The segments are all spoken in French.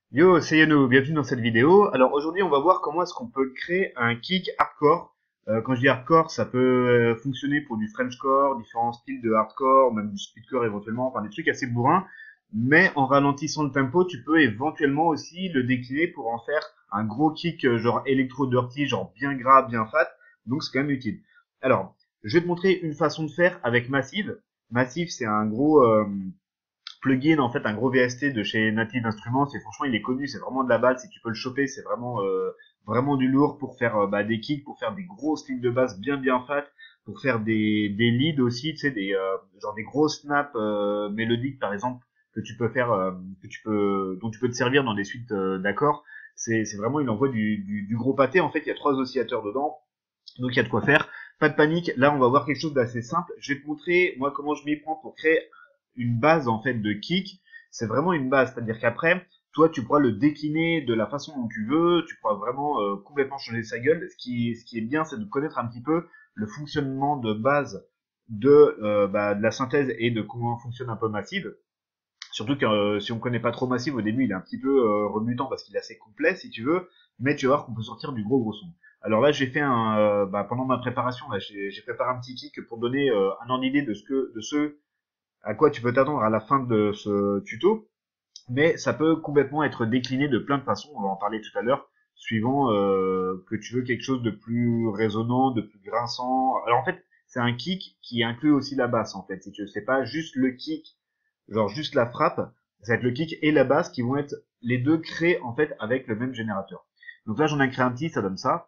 Yo, c'est Yano, bienvenue dans cette vidéo. Alors aujourd'hui, on va voir comment est-ce qu'on peut créer un kick hardcore. Quand je dis hardcore, ça peut fonctionner pour du Frenchcore, différents styles de hardcore, même du speedcore éventuellement, enfin des trucs assez bourrins. Mais en ralentissant le tempo, tu peux éventuellement aussi le décliner pour en faire un gros kick genre électro dirty, genre bien gras, bien fat. Donc c'est quand même utile. Alors, je vais te montrer une façon de faire avec Massive. Massive, c'est un gros plugin, en fait, un gros VST de chez Native Instruments. Et franchement, il est connu, c'est vraiment de la balle. Si tu peux le choper, c'est vraiment du lourd pour faire des kicks, pour faire des grosses lignes de basse bien fat, pour faire des leads aussi, tu sais, genre des gros snaps mélodiques, par exemple, que tu peux faire, dont tu peux te servir dans des suites d'accords. C'est vraiment, il envoie du gros pâté. En fait, il y a 3 oscillateurs dedans, donc il y a de quoi faire. Pas de panique. Là, on va voir quelque chose d'assez simple. Je vais te montrer, moi, comment je m'y prends pour créer une base, en fait, de kick. C'est vraiment une base. C'est-à-dire qu'après, toi, tu pourras le décliner de la façon dont tu veux. Tu pourras vraiment complètement changer sa gueule. Ce qui est bien, c'est de connaître un petit peu le fonctionnement de base de la synthèse et de comment fonctionne un peu Massive. Surtout que si on connaît pas trop Massive au début, il est un petit peu rebutant parce qu'il est assez complet si tu veux, mais tu vas voir qu'on peut sortir du gros son. Alors là, j'ai fait pendant ma préparation, là, j'ai préparé un petit kick pour donner un ordre d'idée de ce à quoi tu peux t'attendre à la fin de ce tuto, mais ça peut complètement être décliné de plein de façons. On va en parler tout à l'heure, suivant que tu veux quelque chose de plus résonnant, de plus grinçant. Alors en fait, c'est un kick qui inclut aussi la basse en fait. Si tu veux, c'est pas juste le kick, genre juste la frappe, ça va être le kick et la basse qui vont être les deux créés en fait avec le même générateur. Donc là j'en ai créé un petit, ça donne ça.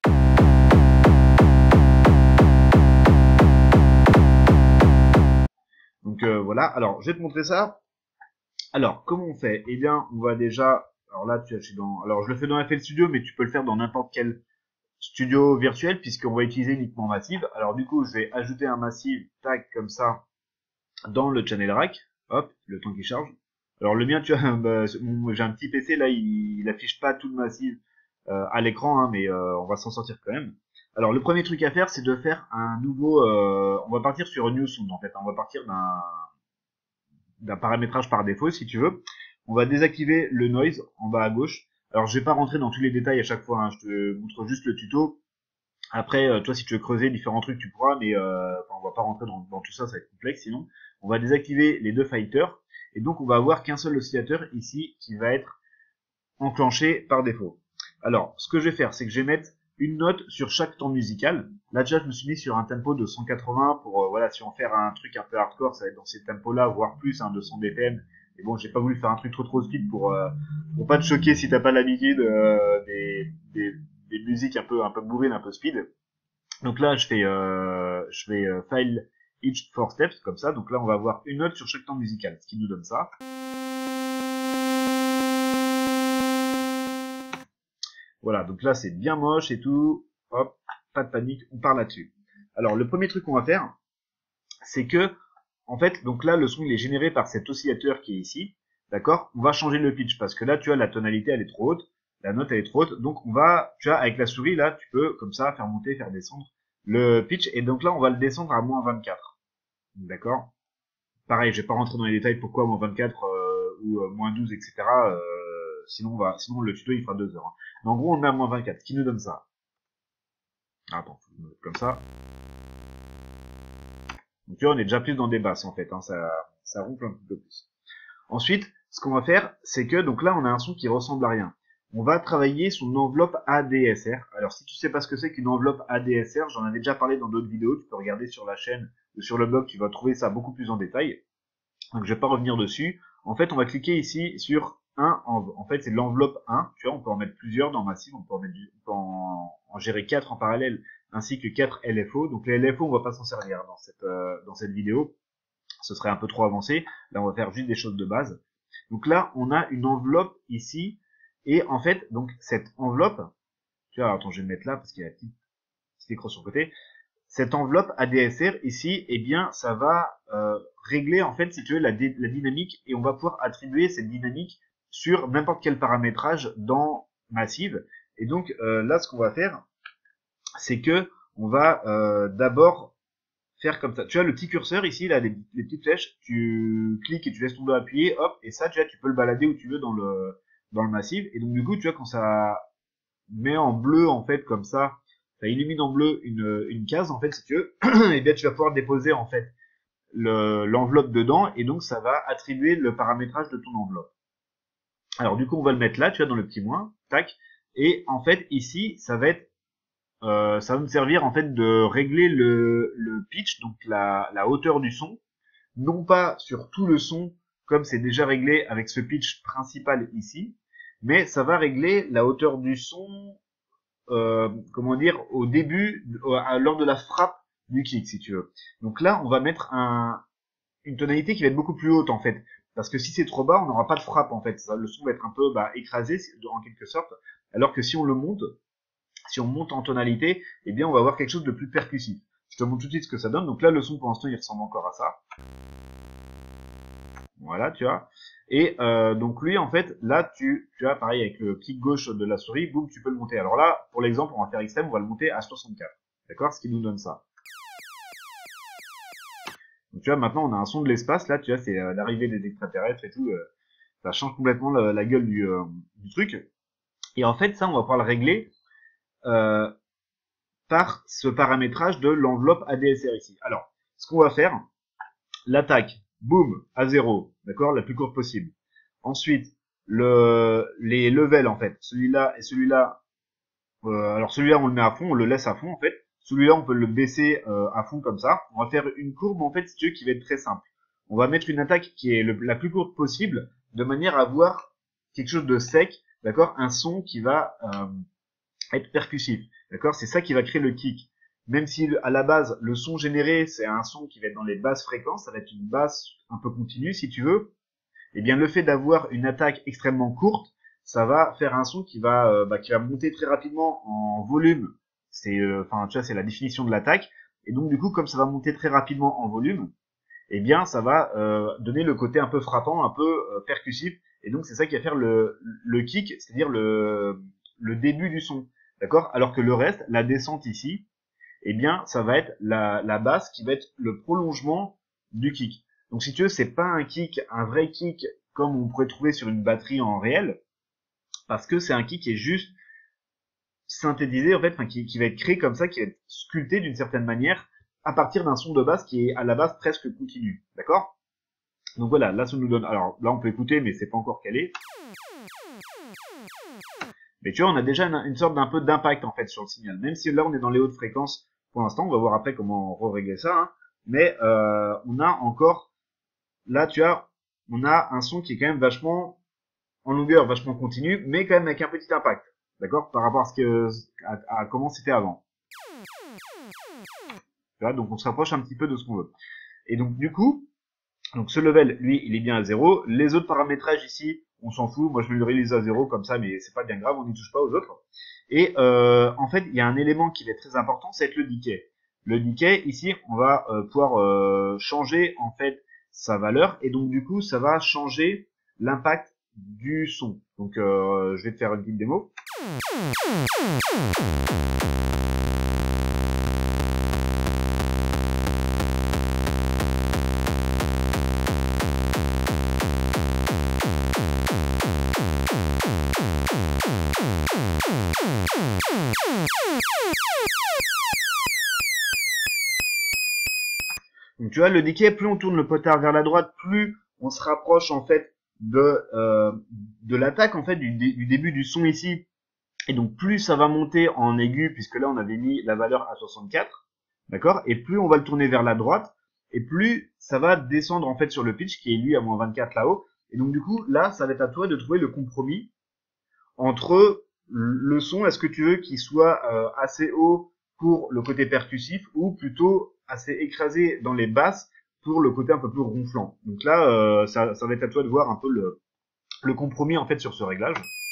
Donc voilà, alors je vais te montrer ça. Alors comment on fait? Eh bien on va déjà, alors là je suis dans, alors je le fais dans FL Studio mais tu peux le faire dans n'importe quel studio virtuel puisqu'on va utiliser uniquement Massive. Alors du coup je vais ajouter un Massive, tac comme ça, dans le channel rack, hop, le temps qu'il charge. Alors le mien, tu vois, j'ai un petit PC là, il affiche pas tout le massif à l'écran, hein, mais on va s'en sortir quand même. Alors le premier truc à faire, c'est de faire un nouveau. On va partir sur New Sound en fait. On va partir d'un paramétrage par défaut si tu veux. On va désactiver le noise en bas à gauche. Alors je vais pas rentrer dans tous les détails à chaque fois. Hein, je te montre juste le tuto. Après, toi, si tu veux creuser différents trucs, tu pourras, mais on va pas rentrer dans tout ça, ça va être complexe sinon. On va désactiver les deux fighters, et donc on va avoir qu'un seul oscillateur ici qui va être enclenché par défaut. Alors, ce que je vais faire, c'est que je vais mettre une note sur chaque temps musical. Là déjà, je me suis mis sur un tempo de 180 pour, voilà, si on fait un truc un peu hardcore, ça va être dans ces tempos-là, voire plus, hein, 200 BPM. Et bon, j'ai pas voulu faire un truc trop speed pour pas te choquer si t'as pas l'habitude des musiques un peu bourrines, un peu speed. Donc là, je fais file each four steps comme ça. Donc là, on va avoir une note sur chaque temps musical, ce qui nous donne ça. Voilà, donc là, c'est bien moche et tout. Hop, pas de panique, on part là-dessus. Alors, le premier truc qu'on va faire, c'est que, en fait, donc là, le son, il est généré par cet oscillateur qui est ici. D'accord? On va changer le pitch parce que là, tu vois, la tonalité, elle est trop haute. La note, elle est trop haute. Donc, tu vois, avec la souris, là, tu peux, comme ça, faire monter, faire descendre le pitch. Et donc là, on va le descendre à moins 24. D'accord? Pareil, je vais pas rentrer dans les détails pourquoi moins 24 ou moins 12, etc. Sinon le tuto il fera 2 heures. Hein. Mais en gros, on met à moins 24, ce qui nous donne ça. Ah, attends, faut que je me mette comme ça. Donc tu vois, on est déjà plus dans des basses en fait, hein, ça ronfle un petit peu plus. Ensuite, ce qu'on va faire, c'est que donc là, on a un son qui ressemble à rien. On va travailler son enveloppe ADSR. Alors, si tu sais pas ce que c'est qu'une enveloppe ADSR, j'en avais déjà parlé dans d'autres vidéos. Tu peux regarder sur la chaîne ou sur le blog, tu vas trouver ça beaucoup plus en détail. Donc je vais pas revenir dessus. En fait, on va cliquer ici sur en fait, c'est l'enveloppe 1. Tu vois, on peut en mettre plusieurs dans Massive. On peut en gérer 4 en parallèle, ainsi que 4 LFO. Donc les LFO, on va pas s'en servir dans cette vidéo. Ce serait un peu trop avancé. Là, on va faire juste des choses de base. Donc là, on a une enveloppe ici. Et en fait, donc cette enveloppe, tu vois, attends, je vais me mettre là parce qu'il y a un petit écran sur le côté. Cette enveloppe ADSR ici, eh bien, ça va régler en fait, si tu veux, la dynamique et on va pouvoir attribuer cette dynamique sur n'importe quel paramétrage dans Massive. Et donc là, ce qu'on va faire, c'est que on va d'abord faire comme ça. Tu vois le petit curseur ici, là, les petites flèches, tu cliques et tu laisses ton doigt appuyer, hop, et ça, tu vois, tu peux le balader où tu veux dans le massif. Et donc du coup, tu vois, quand ça met en bleu en fait comme ça illumine en bleu une case en fait si tu veux, et bien tu vas pouvoir déposer en fait l'enveloppe dedans et donc ça va attribuer le paramétrage de ton enveloppe. Alors du coup on va le mettre là, tu vois, dans le petit moins, tac, et en fait ici ça va être ça va me servir en fait de régler le pitch, donc la hauteur du son, non pas sur tout le son comme c'est déjà réglé avec ce pitch principal ici, mais ça va régler la hauteur du son comment dire, au début, lors de la frappe du kick, si tu veux. Donc là, on va mettre une tonalité qui va être beaucoup plus haute, en fait. Parce que si c'est trop bas, on n'aura pas de frappe, en fait. Le son va être un peu écrasé, en quelque sorte. Alors que si on le monte, si on monte en tonalité, eh bien, on va avoir quelque chose de plus percussif. Je te montre tout de suite ce que ça donne. Donc là, le son, pour l'instant, il ressemble encore à ça. Voilà, tu vois. Et donc lui, en fait, là, tu as pareil avec le clic gauche de la souris, boum, tu peux le monter. Alors là, pour l'exemple, on va faire extrême, on va le monter à 64. D'accord? Ce qui nous donne ça. Donc tu vois, maintenant, on a un son de l'espace. Là, tu vois, c'est l'arrivée des extraterrestres et tout. Ça change complètement la gueule du truc. Et en fait, ça, on va pouvoir le régler par ce paramétrage de l'enveloppe ADSR ici. Alors, ce qu'on va faire, l'attaque, boum, à 0, d'accord, la plus courte possible. Ensuite, les levels, en fait, celui-là et celui-là, alors celui-là, on le met à fond, on le laisse à fond, en fait. Celui-là, on peut le baisser à fond comme ça. On va faire une courbe, en fait, si tu veux, qui va être très simple. On va mettre une attaque qui est la plus courte possible, de manière à avoir quelque chose de sec, d'accord, un son qui va être percussif, d'accord, c'est ça qui va créer le kick. Même si à la base, le son généré, c'est un son qui va être dans les basses fréquences, ça va être une basse un peu continue, si tu veux, eh bien le fait d'avoir une attaque extrêmement courte, ça va faire un son qui va monter très rapidement en volume. C'est, enfin, tu vois, c'est la définition de l'attaque. Et donc du coup, comme ça va monter très rapidement en volume, eh bien ça va donner le côté un peu frappant, un peu percussif. Et donc c'est ça qui va faire le kick, c'est-à-dire le début du son, d'accord. Alors que le reste, la descente ici, eh bien, ça va être la basse qui va être le prolongement du kick. Donc, si tu veux, c'est pas un kick, un vrai kick comme on pourrait trouver sur une batterie en réel, parce que c'est un kick qui est juste synthétisé, en fait, enfin, qui va être créé comme ça, qui va être sculpté d'une certaine manière à partir d'un son de basse qui est à la base presque continu. D'accord? Donc voilà, là, ça nous donne, alors là, on peut écouter, mais c'est pas encore calé. Mais tu vois, on a déjà une sorte d'un peu d'impact, en fait, sur le signal. Même si là, on est dans les hautes fréquences, pour l'instant, on va voir après comment régler ça, hein. Mais on a encore, là tu vois, on a un son qui est quand même vachement en longueur, vachement continu, mais quand même avec un petit impact, d'accord, par rapport à comment c'était avant. Tu vois, donc on se rapproche un petit peu de ce qu'on veut. Et donc du coup, donc ce level, lui, il est bien à 0. Les autres paramétrages ici, on s'en fout. Moi, je me le réalise à 0 comme ça, mais c'est pas bien grave, on n'y touche pas aux autres. Et en fait, il y a un élément qui va être très important, c'est le decay. Le decay, ici, on va pouvoir changer en fait sa valeur, et donc du coup, ça va changer l'impact du son. Donc, je vais te faire une petite démo. Donc tu vois, le decay, plus on tourne le potard vers la droite, plus on se rapproche en fait de l'attaque en fait du début du son ici. Et donc plus ça va monter en aigu, puisque là on avait mis la valeur à 64, d'accord. Et plus on va le tourner vers la droite, et plus ça va descendre en fait sur le pitch qui est lui à moins 24 là-haut. Et donc du coup là, ça va être à toi de trouver le compromis entre le son, est-ce que tu veux qu'il soit assez haut pour le côté percussif ou plutôt assez écrasé dans les basses pour le côté un peu plus ronflant. Donc là, ça va être à toi de voir un peu le compromis en fait sur ce réglage.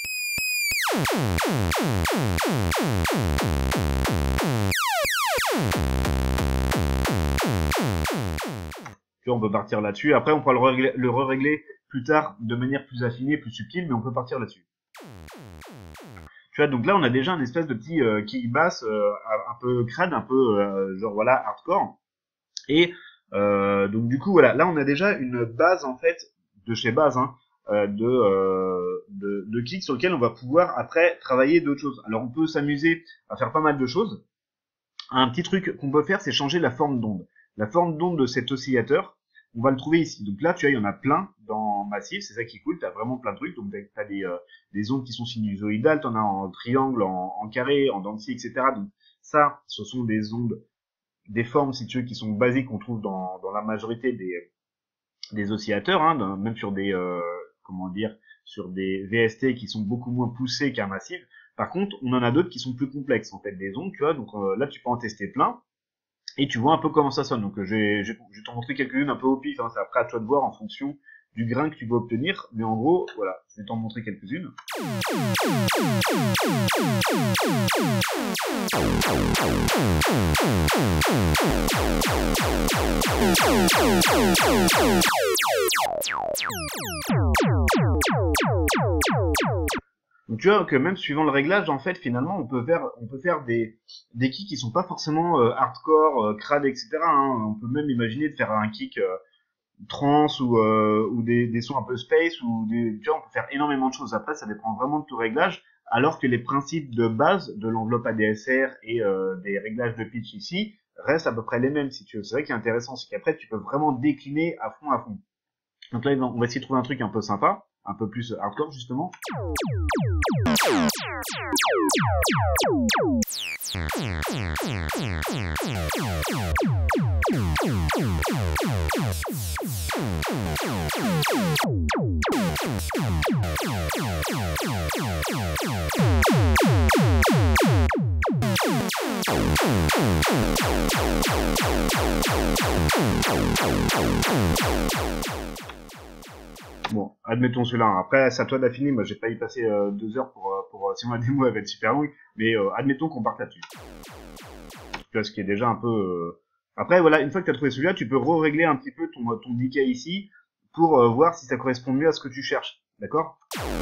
Tu vois, on peut partir là-dessus. Après, on pourra le re-régler plus tard de manière plus affinée, plus subtile, mais on peut partir là-dessus. Tu vois, donc là, on a déjà un espèce de petit kick bass un peu crade, un peu genre voilà hardcore. Et donc du coup, voilà, là, on a déjà une base en fait de chez base, hein, de kicks sur lesquels on va pouvoir après travailler d'autres choses. Alors on peut s'amuser à faire pas mal de choses. Un petit truc qu'on peut faire, c'est changer la forme d'onde. La forme d'onde de cet oscillateur, on va le trouver ici. Donc là, tu vois, il y en a plein dans Massive, c'est ça qui est cool, tu as vraiment plein de trucs. Donc tu as des ondes qui sont sinusoïdales, tu en as en triangle, en carré, en dent de scie, etc. Donc ça, ce sont des ondes, des formes, si tu veux, qui sont basiques qu'on trouve dans la majorité des oscillateurs, hein, même sur des, comment dire, sur des VST qui sont beaucoup moins poussés qu'un Massive. Par contre, on en a d'autres qui sont plus complexes, en fait, des ondes, tu vois. Donc là, tu peux en tester plein. Et tu vois un peu comment ça sonne. Donc je vais t'en montrer quelques-unes un peu au pif, hein. C'est après à toi de voir en fonction du grain que tu veux obtenir. Mais en gros, voilà, je vais t'en montrer quelques-unes. Donc tu vois que même suivant le réglage, en fait, finalement, on peut faire des kicks qui sont pas forcément hardcore, crade, etc. Hein. On peut même imaginer de faire un kick trance ou des sons un peu space ou tu vois, on peut faire énormément de choses. Après, ça dépend vraiment de tout réglage. Alors que les principes de base de l'enveloppe ADSR et des réglages de pitch ici restent à peu près les mêmes, si tu veux. C'est vrai qui est intéressant, c'est qu'après tu peux vraiment décliner à fond à fond. Donc là, on va essayer de trouver un truc un peu sympa, un peu plus hardcore justement. Bon, admettons celui-là. Après, c'est à toi d'affiner. Moi, j'ai pas y passé 2 heures pour si ma démo elle va être super longue. Mais admettons qu'on parte là-dessus. Tu vois, ce qui est déjà un peu. Après, voilà, une fois que tu as trouvé celui-là, tu peux régler un petit peu ton decay ici pour voir si ça correspond mieux à ce que tu cherches. D'accord?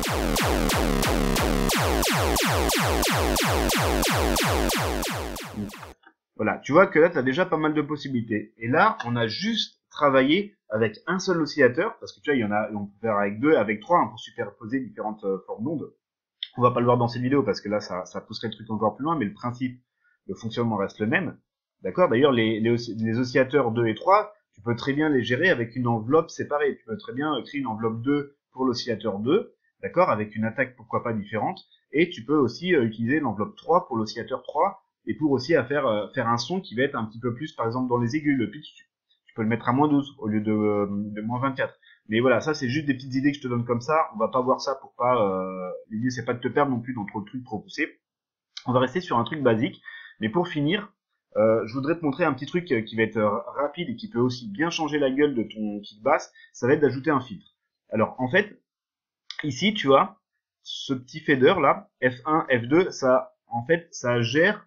Voilà, tu vois que là, tu as déjà pas mal de possibilités. Et là, on a juste travaillé avec un seul oscillateur, parce que tu vois, il y en a, on peut faire avec 2, avec 3, hein, pour superposer différentes formes d'ondes. On va pas le voir dans cette vidéo, parce que là, ça pousserait le truc encore plus loin, mais le principe de fonctionnement reste le même. D'accord? D'ailleurs, les oscillateurs 2 et 3, tu peux très bien les gérer avec une enveloppe séparée. Tu peux très bien créer une enveloppe 2 pour l'oscillateur 2, d'accord? Avec une attaque, pourquoi pas, différente. Et tu peux aussi utiliser l'enveloppe 3 pour l'oscillateur 3, et pour aussi faire un son qui va être un petit peu plus, par exemple, dans les aigus. Le pitch, tu peux le mettre à moins 12 au lieu de moins 24. Mais voilà, ça c'est juste des petites idées que je te donne comme ça. On va pas voir ça pour pas... L'idée c'est pas de te perdre non plus dans trop de trucs trop poussés. On va rester sur un truc basique. Mais pour finir, je voudrais te montrer un petit truc qui va être rapide et qui peut aussi bien changer la gueule de ton kick bass. Ça va être d'ajouter un filtre. Alors en fait, ici tu as ce petit fader là, F1, F2, ça en fait ça gère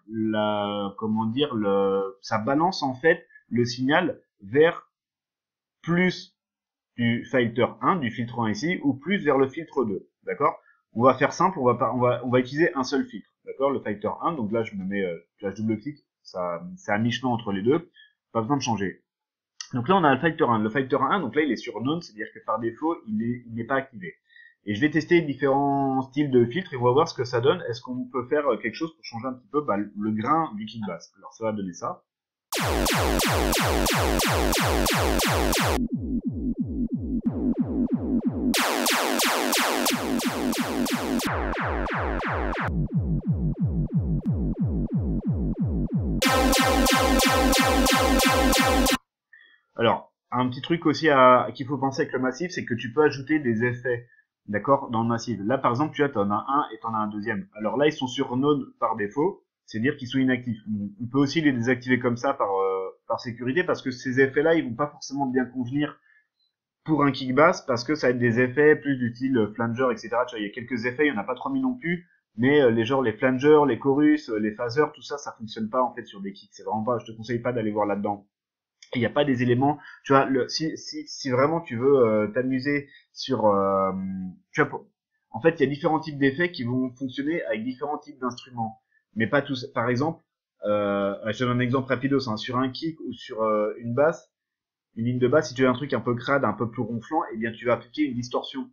ça balance en fait le signal vers plus du filter 1, du filtre 1 ici, ou plus vers le filtre 2, d'accord? On va faire simple, on va utiliser un seul filtre, d'accord? Le filter 1, donc là je me mets, là je double-clique, c'est à mi-chemin entre les deux, pas besoin de changer. Donc là on a le filter 1, donc là il est sur none, c'est-à-dire que par défaut il n'est pas activé. Et je vais tester différents styles de filtres et on va voir ce que ça donne. Est-ce qu'on peut faire quelque chose pour changer un petit peu le grain du kick bass? Alors ça va donner ça. Alors, un petit truc aussi qu'il faut penser avec le massif, c'est que tu peux ajouter des effets, d'accord, dans le massif. Là, par exemple, tu vois, t'en as un et t'en as un deuxième. Alors là, ils sont sur none par défaut, c'est-à-dire qu'ils sont inactifs. On peut aussi les désactiver comme ça par sécurité, parce que ces effets-là, ils vont pas forcément bien convenir pour un kick bass, parce que ça va être des effets plus du style flanger, etc. Tu vois, il y a quelques effets, il y en a pas 3000 non plus, mais les flangers, les chorus, les phasers, tout ça, ça fonctionne pas en fait sur des kicks. C'est vraiment pas, je te conseille pas d'aller voir là-dedans. Il n'y a pas des éléments, tu vois, si vraiment tu veux t'amuser sur, tu vois, en fait, il y a différents types d'effets qui vont fonctionner avec différents types d'instruments, mais pas tous. Par exemple, je te donne un exemple rapidos, hein, sur un kick ou sur une basse, une ligne de basse, si tu veux un truc un peu crade, un peu plus ronflant, eh bien tu vas appliquer une distorsion.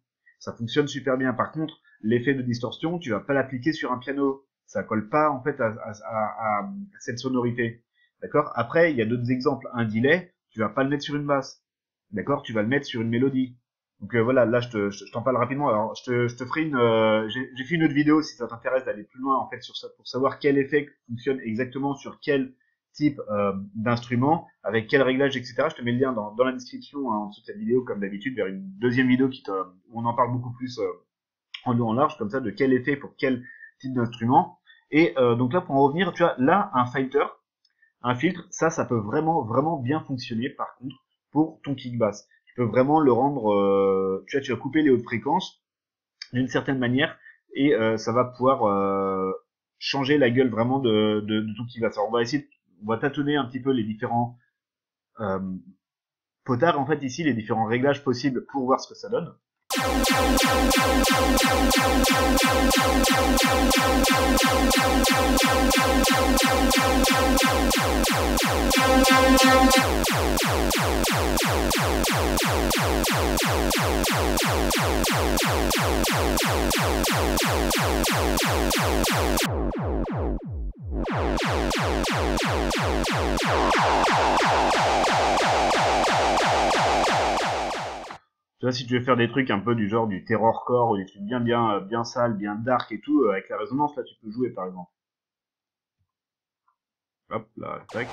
ça fonctionne super bien. Par contre, l'effet de distorsion, tu vas pas l'appliquer sur un piano. Ça colle pas en fait à cette sonorité. D'accord? Après, il y a d'autres exemples. Un delay, tu vas pas le mettre sur une basse. D'accord? Tu vas le mettre sur une mélodie. Donc voilà, là je t'en parle rapidement. Alors je te ferai j'ai fait une autre vidéo si ça t'intéresse d'aller plus loin en fait sur ça pour savoir quel effet fonctionne exactement sur quel type d'instrument, avec quel réglage, etc. Je te mets le lien dans la description hein, en dessous de cette vidéo comme d'habitude vers une deuxième vidéo où on en parle beaucoup plus en long en large comme ça de quel effet pour quel type d'instrument. Et donc là pour en revenir, tu vois là un filtre, ça peut vraiment bien fonctionner par contre pour ton kick bass. Tu peux vraiment le rendre, tu vas couper les hautes fréquences d'une certaine manière et ça va pouvoir changer la gueule vraiment de ton kick bass. Alors on va tâtonner un petit peu les différents euh, potards en fait ici, les différents réglages possibles pour voir ce que ça donne. Tu vois, si tu veux faire des trucs un peu du genre du terrorcore ou des trucs bien sales, bien dark et tout, avec la résonance, là, tu peux jouer, par exemple. Hop, là, tac.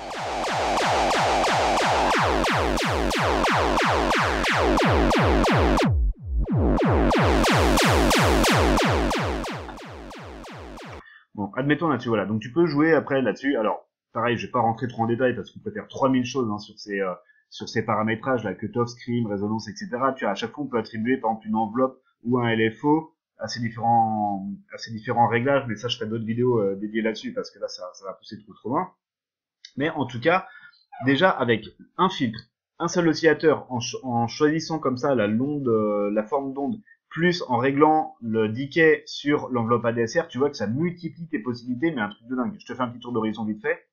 Bon, admettons là-dessus, voilà. Donc tu peux jouer après là-dessus. Alors, pareil, je vais pas rentrer trop en détail parce qu'on peut faire 3000 choses hein, sur ces paramétrages, là, cutoff, scream, résonance, etc. Tu vois, à chaque fois, on peut attribuer, par exemple, une enveloppe ou un LFO à ces différents réglages, mais ça, je ferai d'autres vidéos dédiées là-dessus parce que là, ça va pousser trop loin. Mais en tout cas, déjà, avec un filtre, un seul oscillateur, en choisissant comme ça la forme d'onde, plus en réglant le decay sur l'enveloppe ADSR, tu vois que ça multiplie tes possibilités, mais un truc de dingue. Je te fais un petit tour d'horizon vite fait.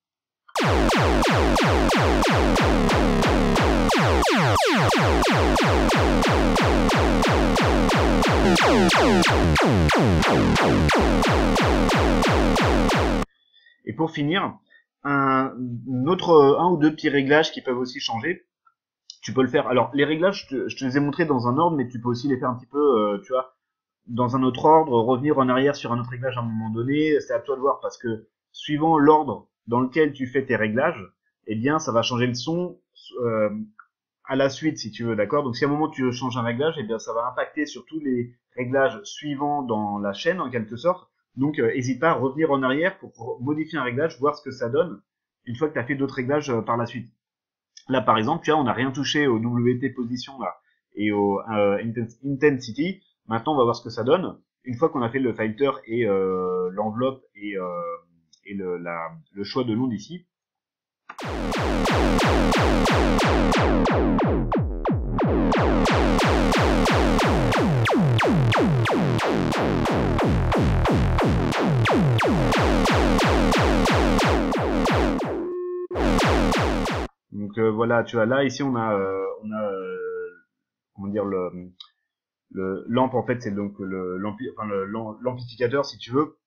Et pour finir, un ou deux petits réglages qui peuvent aussi changer. Tu peux le faire. Alors, les réglages, je te les ai montrés dans un ordre, mais tu peux aussi les faire un petit peu, tu vois, dans un autre ordre, revenir en arrière sur un autre réglage à un moment donné. C'est à toi de voir parce que suivant l'ordre dans lequel tu fais tes réglages, eh bien, ça va changer le son euh, à la suite, si tu veux, d'accord? Donc, si à un moment tu changes un réglage, eh bien, ça va impacter sur tous les réglages suivants dans la chaîne, en quelque sorte. Donc, hésite pas à revenir en arrière pour modifier un réglage, voir ce que ça donne une fois que tu as fait d'autres réglages par la suite. Là, par exemple, tu vois, on n'a rien touché au WT position là et au intensity. Maintenant, on va voir ce que ça donne. Une fois qu'on a fait le filter et l'enveloppe et le choix de l'onde ici. Donc voilà, tu vois là ici on a comment dire le lampe en fait c'est donc l'amplificateur si tu veux.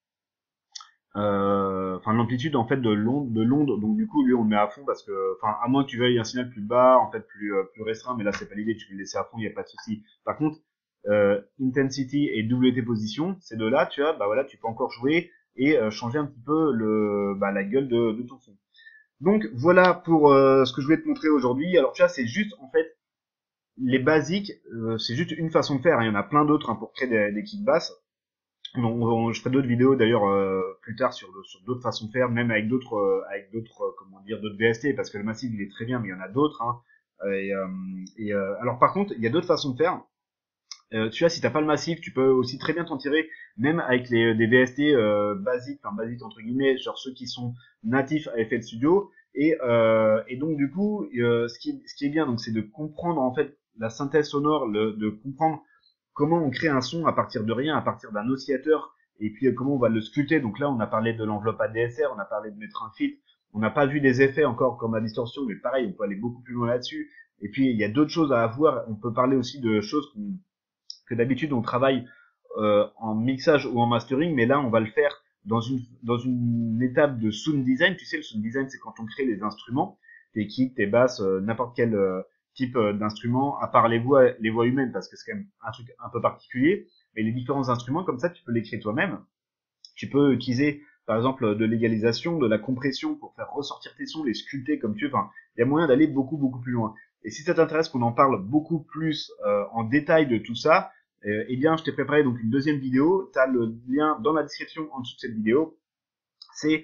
Enfin l'amplitude en fait de l'onde donc du coup lui on le met à fond parce que enfin à moins que tu veuilles un signal plus bas en fait plus restreint mais là c'est pas l'idée, tu peux le laisser à fond, il y a pas de souci. Par contre intensity et WT position, ces deux là tu vois bah voilà tu peux encore jouer et changer un petit peu la gueule de ton son. Donc voilà pour ce que je voulais te montrer aujourd'hui. Alors tu vois c'est juste en fait les basiques, c'est juste une façon de faire, hein. Il y en a plein d'autres hein, pour créer des kick bass. Je ferai d'autres vidéos d'ailleurs plus tard sur d'autres façons de faire, même avec d'autres comment dire d'autres VST parce que le massif il est très bien, mais il y en a d'autres. Hein. Alors par contre, il y a d'autres façons de faire. Tu vois, si t'as pas le massif, tu peux aussi très bien t'en tirer, même avec des VST basiques, enfin basiques entre guillemets, genre ceux qui sont natifs à FL Studio. Et donc du coup, ce qui est bien, donc c'est de comprendre en fait la synthèse sonore, de comprendre comment on crée un son à partir de rien, à partir d'un oscillateur, et puis comment on va le sculpter. Donc là, on a parlé de l'enveloppe ADSR, on a parlé de mettre un filtre, on n'a pas vu des effets encore comme la distorsion, mais pareil, on peut aller beaucoup plus loin là-dessus. Et puis il y a d'autres choses à avoir. On peut parler aussi de choses que d'habitude on travaille en mixage ou en mastering, mais là on va le faire dans une étape de sound design. Tu sais, le sound design, c'est quand on crée les instruments, tes kicks, tes basses, n'importe quel type d'instrument, à part les voix humaines, parce que c'est quand même un truc un peu particulier. Mais les différents instruments, comme ça, tu peux les créer toi-même. Tu peux utiliser, par exemple, de l'égalisation, de la compression pour faire ressortir tes sons, les sculpter comme tu veux. Enfin, il y a moyen d'aller beaucoup, beaucoup plus loin. Et si ça t'intéresse qu'on en parle beaucoup plus en détail de tout ça, eh bien, je t'ai préparé donc une deuxième vidéo. Tu as le lien dans la description en dessous de cette vidéo. C'est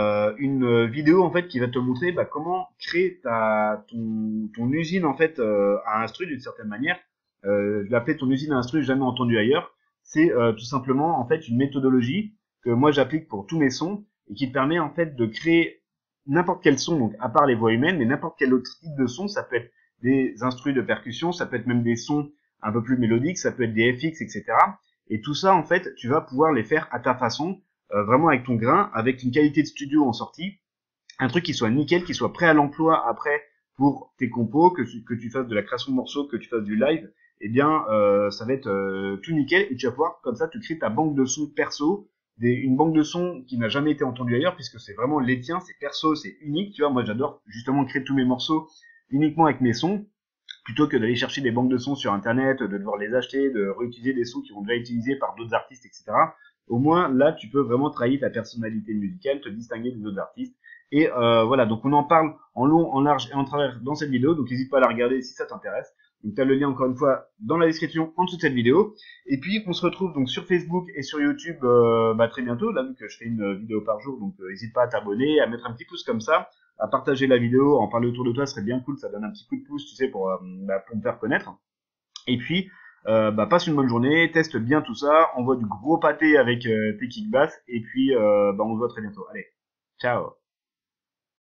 une vidéo en fait qui va te montrer comment créer ton usine en fait à instru d'une certaine manière. Je l'appelais ton usine à instru jamais entendu ailleurs. C'est tout simplement en fait une méthodologie que moi j'applique pour tous mes sons et qui te permet en fait de créer n'importe quel son, donc à part les voix humaines, mais n'importe quel autre type de son. Ça peut être des instrus de percussion, ça peut être même des sons un peu plus mélodiques, ça peut être des FX, etc. Et tout ça en fait, tu vas pouvoir les faire à ta façon. Vraiment avec ton grain, avec une qualité de studio en sortie, un truc qui soit nickel, qui soit prêt à l'emploi après pour tes compos, que tu fasses de la création de morceaux, que tu fasses du live, eh bien ça va être tout nickel, et tu vas pouvoir comme ça te créer ta banque de sons perso, une banque de sons qui n'a jamais été entendue ailleurs, puisque c'est vraiment les tiens, c'est perso, c'est unique, tu vois. Moi j'adore justement créer tous mes morceaux uniquement avec mes sons, plutôt que d'aller chercher des banques de sons sur internet, de devoir les acheter, de réutiliser des sons qui ont déjà été utilisés par d'autres artistes, etc. Au moins, là, tu peux vraiment trahir ta personnalité musicale, te distinguer des autres artistes. Et voilà, donc on en parle en long, en large et en travers dans cette vidéo, donc n'hésite pas à la regarder si ça t'intéresse. Donc tu as le lien encore une fois dans la description en dessous de cette vidéo. Et puis on se retrouve donc sur Facebook et sur YouTube très bientôt, là vu que je fais une vidéo par jour, donc n'hésite pas à t'abonner, à mettre un petit pouce comme ça, à partager la vidéo, à en parler autour de toi, ce serait bien cool, ça donne un petit coup de pouce, tu sais, pour me faire connaître. Et puis passe une bonne journée, teste bien tout ça, envoie du gros pâté avec tes kick bass, et puis on se voit très bientôt. Allez, ciao.